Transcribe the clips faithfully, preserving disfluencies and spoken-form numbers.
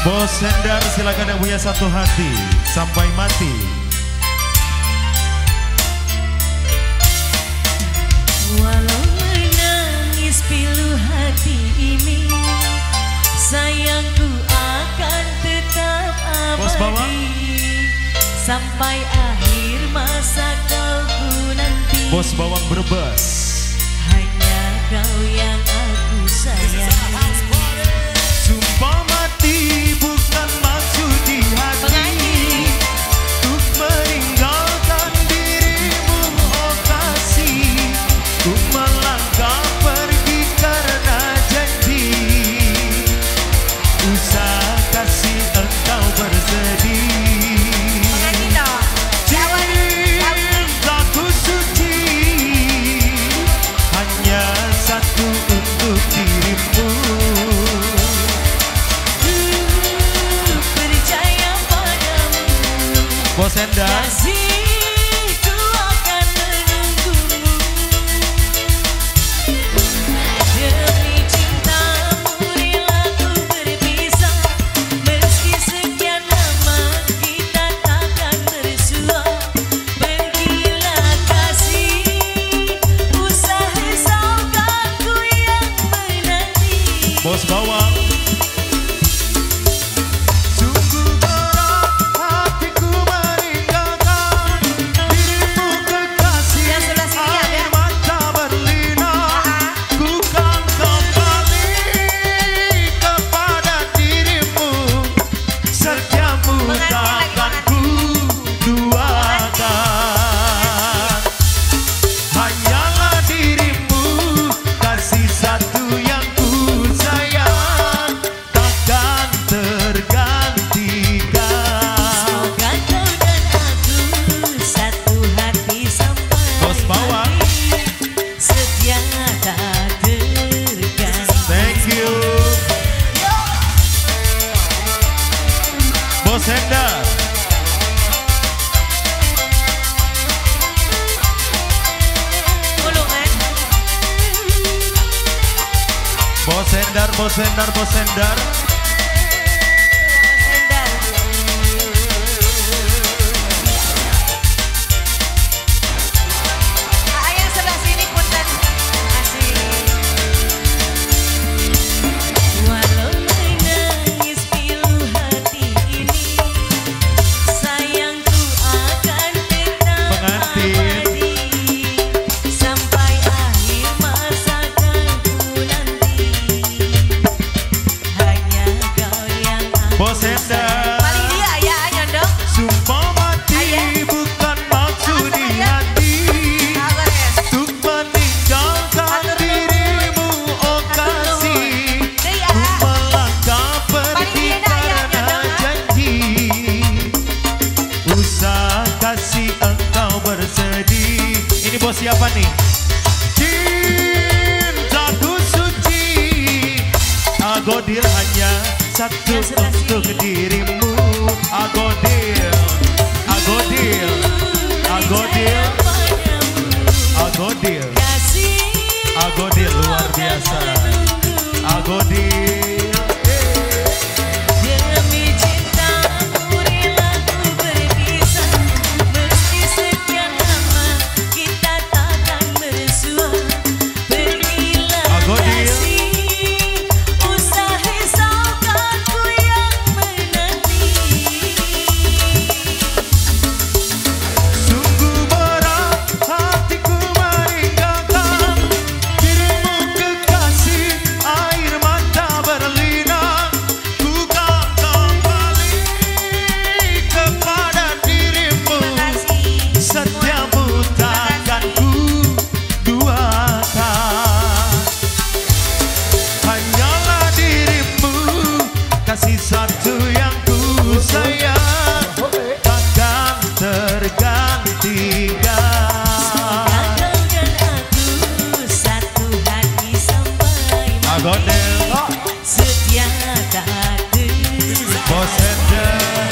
Bos Sendar silakan yang punya satu hati sampai mati. Walau menangis pilu hati ini, sayangku akan tetap abadi sampai akhir masa kau nanti. Bos Bawang Brebes, hanya kau yang aku sayangi. Sumpah mati bukan maksud di hati untuk meninggalkan dirimu, oh kasih. Ku melangkah pergi karena janji, usah kasih engkau bersedih. Cintaku suci hanya satu untuk dirimu. Bos Sendar, kasihku akan menunggumu. Demi cintamu rela ku berpisah, meski sekian lama kita takkan bersua. Pergilah kasih, usah risaukan ku yang menanti. Bos Bawang, Bos Sendar, Bos Sendar, Bos Sendar, Bos Sendar. Bos Sendar, paling dia ya nyondok. Sumpah mati bukan maksud di hati untuk meninggalkan dirimu, oh kasih. Ku melangkah pergi karena janji, usah kasih engkau bersedih. Ini bos siapa nih? Cintaku suci, Agodil hanya satu untuk dirimu. Agodil, Agodil, Agodil, Agodil, Agodil luar biasa. Agodil. Demi cintamu rela ku berpisah, meski sekian lama kita takkan bersua. Pergilah kasih, usah risaukan ku yang menanti. Sungguh berat hatiku meninggalkan dirimu kekasih, air mata berlinang. Ku kan kembali kepada dirimu, setiamu takkan ku duakan. Hanyalah dirimu, kasih satu yang ku sayang, takkan tergantikan. Katakan aku satu hati sampai mati. Agodil, Setia tak tergantikan. Bos Sendar.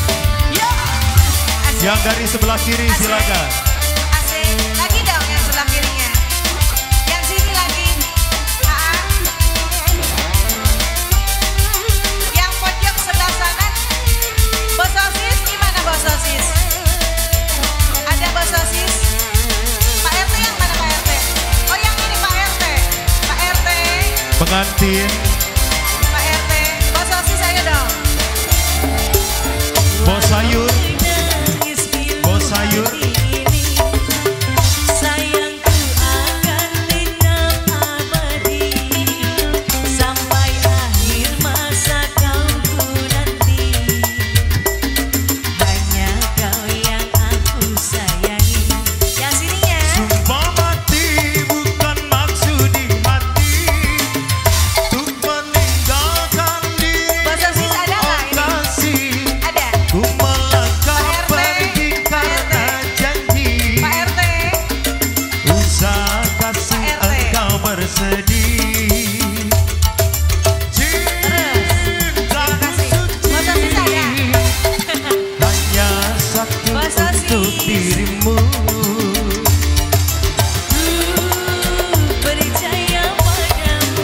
Yang dari sebelah kiri silakan. Asik, lagi dong yang sebelah kirinya. Yang sini lagi. Yang pojok sebelah Pengantin Pak R T, bos sosis saya dong. bos sayur, bos sayur. Sayangku akan tetap abadi sampai akhir masa kauku nanti. Hanya kau yang aku sayangi. Yang sininya. Sumpah mati bukan maksud di hati, untuk meninggalkan diri. Bos sosis ada nggak ini? Kasih Ada. ku melangkah Pak R T, pergi Pak R T. karena janji. Pak R T. Usah kasih Pak R T. engkau bersedih. Cintaku suci Bos sosis ada. hanya satu Bos sosis. untuk dirimu. Percaya padamu,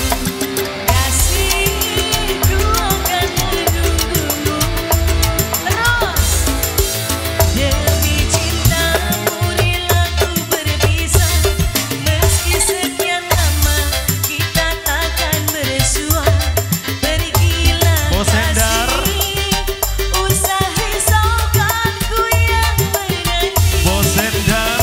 kasihku akan menunggumu. Terus demi cintamu rela ku berpisah, meski sekian lama kita takkan bersua. Pergilah Bos Hendar. kasih, usah risaukan ku yang menanti. Bos Hendar,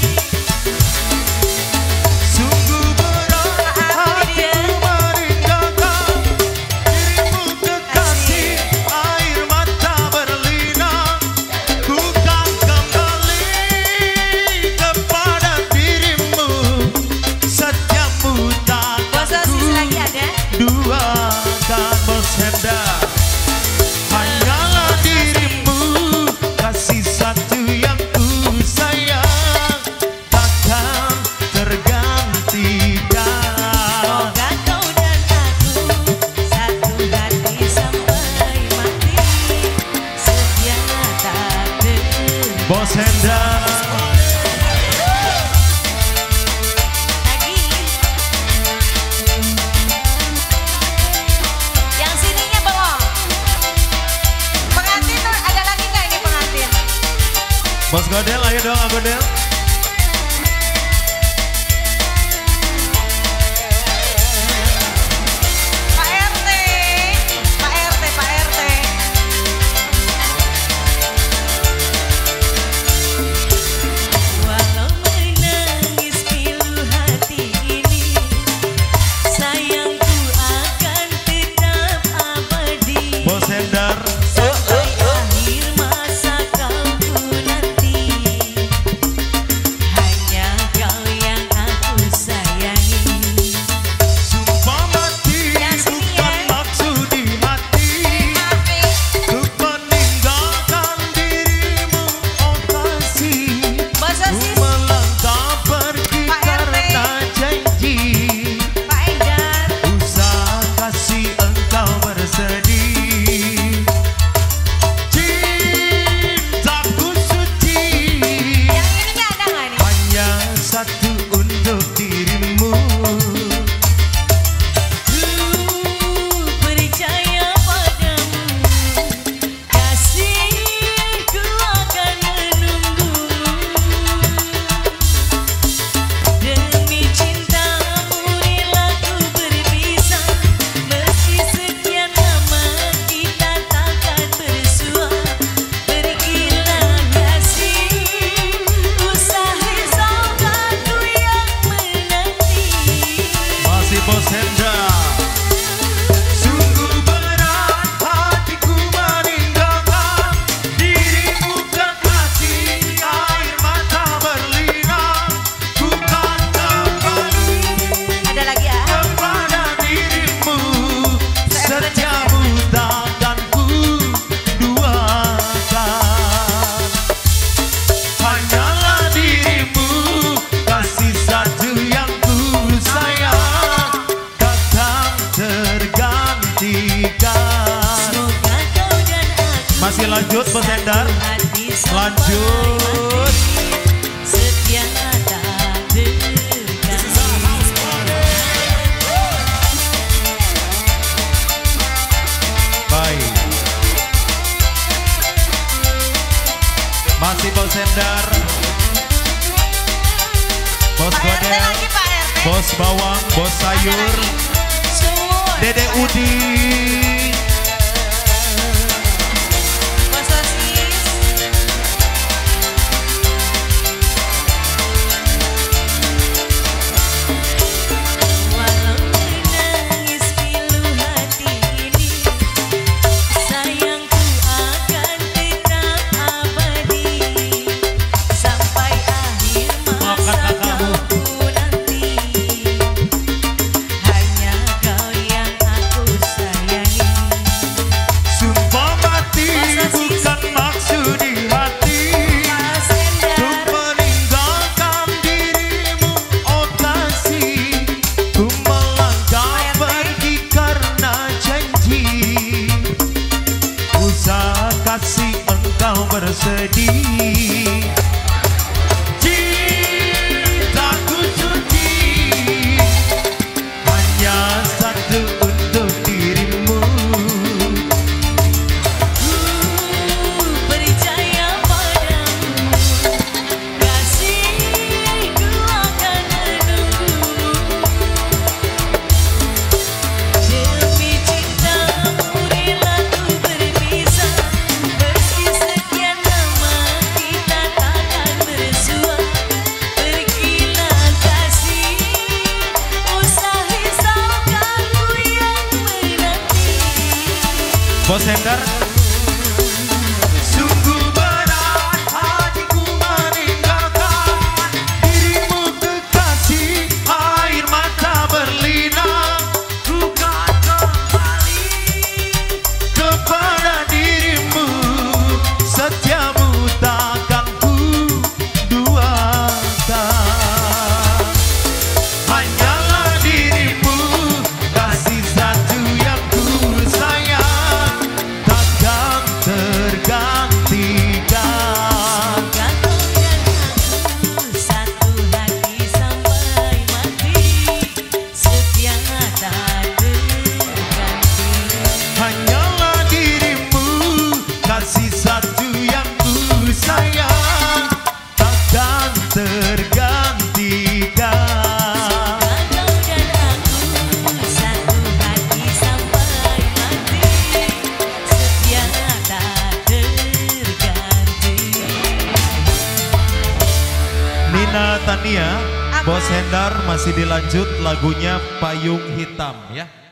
sungguh berat hatiku meninggalkan dirimu kekasih. Air mata berlinang, ku kan kembali kepada dirimu. Setiapmu Bos takkan sosis ku lagi ada. duakan. Bos Hendar, hanyalah dirimu, kasih satu yang ku sayang, takkan tergantikan. Semoga kau dan aku satu hati sampai mati, setia tak berhenti. Bos Hendar, Lagi Yang sininya belum. Pengantin tuh ada lagi nggak ini pengantin? Bos Godel, ayo dong Godel. Pak R T, Pak R T, Pak R T. walau menangis pilu hati ini, sayangku akan tetap abadi. Bos Hendar, Sampai akhir masa kauku nanti, hanya kau yang aku sayangi. sumpah mati Yang sini bukan ya. maksud di hati, Tapi untuk meninggalkan dirimu, oh kasih. bos Ku sosis, melangkah pergi Pak R T. karena janji. Pak Hendar. Usah kasih engkau bersedih. Cintaku suci Yang ininya ada nggak nih? hanya satu untuk dirimu. Ku percaya padamu, kasihku akan menunggumu. Demi cintamu rela ku berpisah, meski sekian lama kita takkan bersua. Pergilah kasih, usah risaukan ku yang menanti. Masih Bos Hendar. Sungguh berat hatiku meninggalkan dirimu kekasih. Air mata berlinang, ku kan kembali Ada lagi ya? kepada dirimu. Setiapmu takkan ku duakan. Hanyalah dirimu, kasih satu yang ku sayang, takkan tergantikan. Semoga kau dan aku Masih lanjut Bos Hendar. hati sampai Lanjut. mati, setia tak berganti. Baik. Masih Bos Hendar. Bos Pak R T Godel, lagi Pak R T. bos bawang, bos Ada sayur, lagi. bersedih. Cintaku suci hanya satu untuk dirimu. Ku percaya padamu, kasihku akan menunggumu. Demi cintamu rela ku berpisah, meski sekian lama kita takkan bersua. Pergilah kasih, usah risaukanku yang menanti. Bos Hendar, sungguh berat hatiku meninggalkan dirimu kekasih, air mata berlinang. Ku kan kembali kepada dirimu, setiamu takkan ku duakan. Hanyalah dirimu, kasih satu yang ku sayang, takkan tergantikan. Semoga kau dan aku satu hati sampai mati, setia tak terganti. Hanyalah dirimu, kasih satu yang ku sayang, takkan tergantikan. Semoga kau dan aku satu hati sampai mati, setia tak terganti. Nina Tania, Bos Hendar masih dilanjut lagunya Payung Hitam ya.